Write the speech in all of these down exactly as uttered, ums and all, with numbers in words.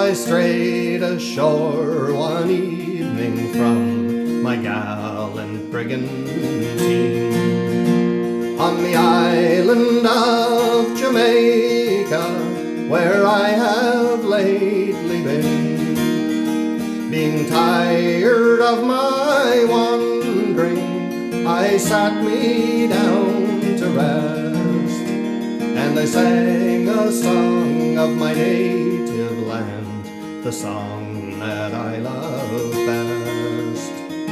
I strayed ashore one evening from my gallant brigantine on the island of Jamaica, where I have lately been. Being tired of my wandering, I sat me down to rest, and I sang a song of my native land, the song that I love best.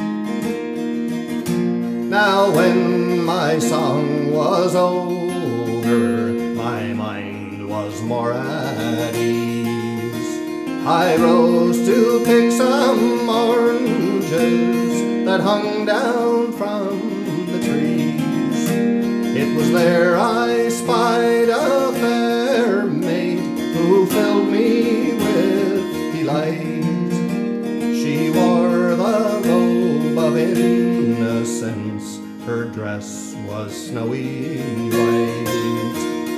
Now when my song was over, my mind was more at ease. I rose to pick some oranges that hung down from the trees. It was there I spied a fair maid who filled me with delight. She wore the robe of innocence, her dress was snowy white.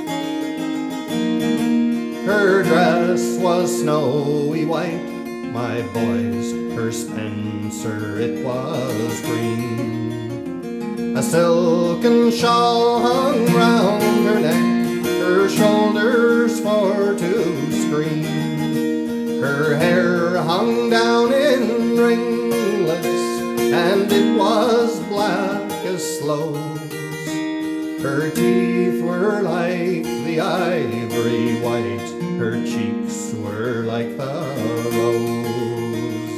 Her dress was snowy white, my boys, her spencer it was green. A silken shawl hung round her neck, her shoulders for to screen. Her hair hung down in ringlets, and it was black as sloes. Her teeth were like the ivory white, her cheeks were like the rose.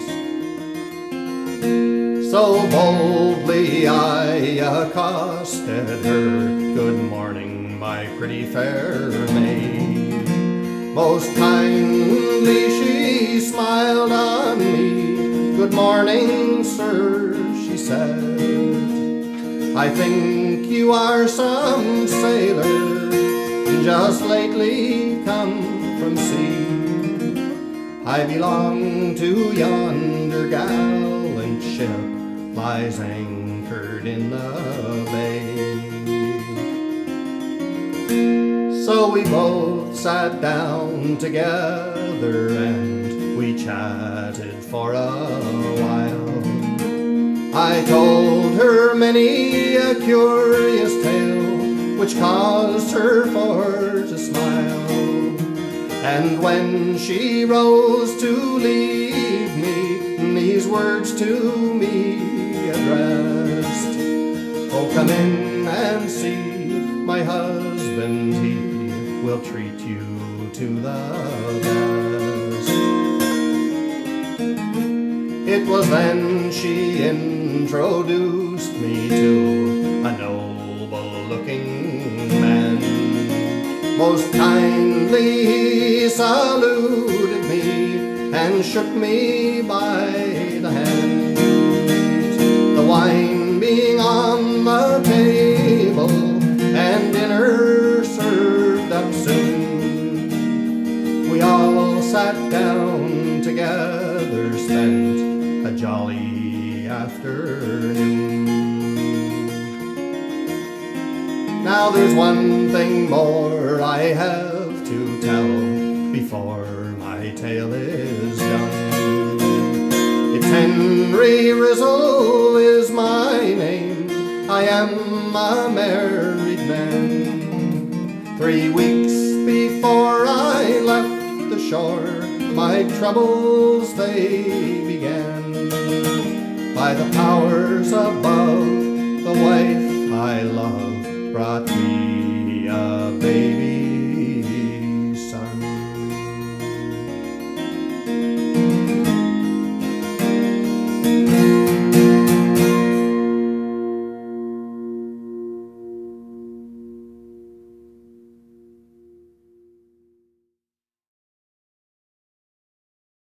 So boldly I accosted her, "Good morning, my pretty fair maid." Most kindly she smiled on me, "Good morning, sir," she said. "I think you are some sailor, just lately come from sea. I belong to yonder gallant ship, lies anchored in the bay." So we both sat down together and we chatted for a while. I told her many a curious tale which caused her for to smile. And when she rose to leave me, these words to me addressed: "Oh, come in and see my husband, he will treat you to the best." It was then she introduced me to a noble-looking man. Most kindly he saluted me and shook me by the hand. The wine being on the table and dinner served up soon, we all sat down together, spent a jolly afternoon. Now there's one thing more I have to tell before my tale is done. It's Henry Rizzle is my name, I am a married man. Three weeks before I left the shore, my troubles they began. By the powers above, the wife I love brought me a baby.